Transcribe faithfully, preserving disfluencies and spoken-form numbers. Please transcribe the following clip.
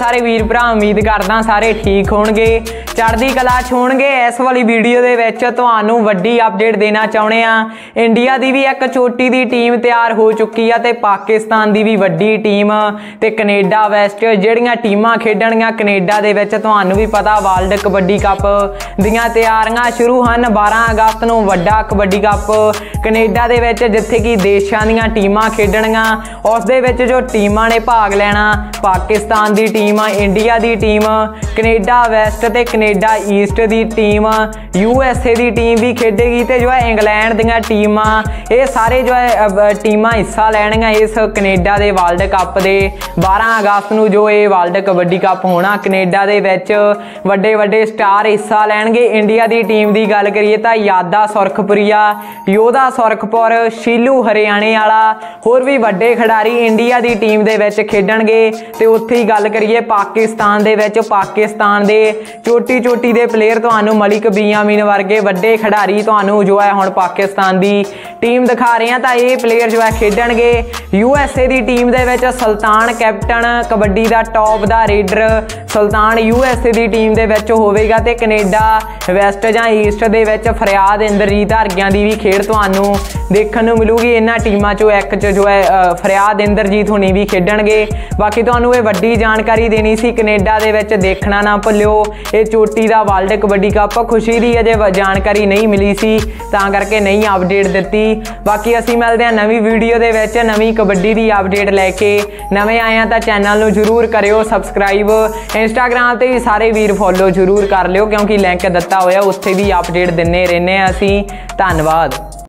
सारे वीर भरा उम्मीद करदा सारे ठीक होणगे, चढ़दी कला च होणगे। इस वाली वीडियो दे विच तुहानूं वड्डी अपडेट देना चाहुंदे आ। इंडिया दी भी एक चोटी दी टीम तैयार हो चुकी है ते पाकिस्तान दी भी वड्डी टीम ते कनेडा वेस्ट जिहड़ियां टीमां खेडणगीਆਂ कनेडा दे विच तुहानूं भी पता वर्ल्ड कबड्डी कप दीयां तैयारियां शुरू हन। बारह अगस्त नूं वड्डा कबड्डी कप कनेडा दे विच जिथे कि देशां दीयां टीमां खेडणगीਆਂ, उस दे विच जो टीमां ने भाग लैना पाकिस्तान दी टीम, इंडिया दी टीम, कनेडा वेस्ट ते कनेडा ईस्ट दी टीम, यूएसए दी टीम भी खेडेगी ते जो है इंग्लैंड दीयां टीमां, ये सारे जो है टीमां हिस्सा लैणगीਆਂ इस कनेडा दे वर्ल्ड कप दे बारह अगस्त नूं जो ये वर्ल्ड कबड्डी कप होना कनेडा दे विच वड्डे वड्डे स्टार हिस्सा लैणगे। इंडिया दी टीम दी गल करिए तां यादा सुरखपुरिया, योधा सुरखपुर, शीलू हरियाणे वाला होर भी वड्डे खिडारी इंडिया दी टीम दे विच खेडणगे। ते उत्थे ही गल करिए पाकिस्तान दे विच पाकिस्तान दे चोटी चोटी दे प्लेयर तुहानूं मलिक बियामीन वर्गे वड्डे खिडारी तुहानूं जो है हुण पाकिस्तान दी टीम दिखा रहे हैं तां ये प्लेयर जो है खेडणगे। यूएसए दी टीम दे विच सुल्तान कैप्टन कबड्डी दा टॉप दा रेडर सुल्तान यूएसए दी टीम दे विच होवेगा ते कनेडा वेस्ट जां ईस्ट दे विच फरियाद इंद्रजीत हरगियां दी भी खेड तुहानूं देखण नूं मिलूगी। इन्हां टीमां चों एक च जो है फरियाद इंद्रजीत हुणी भी खेडणगे। बाकी तुहानूं ये वड्डी जानकारी देनी सी, कनेडा दे विच देखना ना भुल्लिओ ये चोटी दा वर्ल्ड कबड्डी कप। खुशी दी अजे जानकारी नहीं मिली सी तां करके नहीं अपडेट दित्ती। बाकी असीं मिलदे हां नवीं वीडियो दे विच नवीं कबड्डी दी अपडेट लैके। नवें आए हां तां चैनल नूं जरूर करिओ सबसक्राइब, इंस्टाग्राम ते भी सारे वीर फॉलो जरूर कर लिओ क्योंकि लिंक दित्ता होया उत्थे भी अपडेट दिंदे रहने असीं। धन्नवाद।